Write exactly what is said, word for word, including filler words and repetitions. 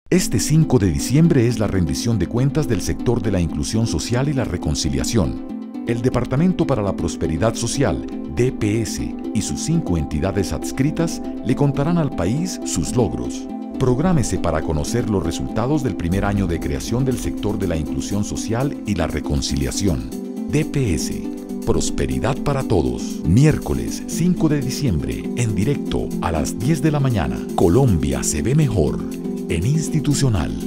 Este cinco de diciembre es la rendición de cuentas del sector de la inclusión social y la reconciliación. El Departamento para la Prosperidad Social, D P S, y sus cinco entidades adscritas le contarán al país sus logros. Prográmese para conocer los resultados del primer año de creación del sector de la inclusión social y la reconciliación. D P S, Prosperidad para Todos. Miércoles cinco de diciembre, en directo a las diez de la mañana. Colombia se ve mejor en Institucional.